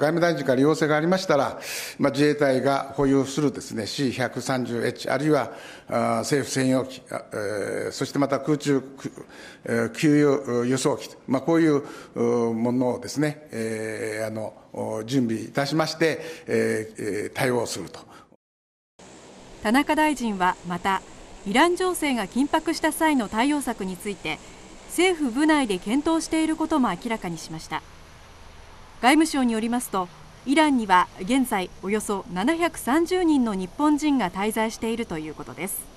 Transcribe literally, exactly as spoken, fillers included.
務大臣から要請がありましたら、まあ、自衛隊が保有するですね シーひゃくさんじゅうエイチ、あるいはあ政府専用機、えー、そしてまた空中給油輸送機、まあ、こういうものをですね、えー、あの準備いたしまして、えー、対応すると。 田中大臣はまた、イラン情勢が緊迫した際の対応策について、政府部内で検討していることも明らかにしました。外務省によりますと、イランには現在およそななひゃくさんじゅうにんの日本人が滞在しているということです。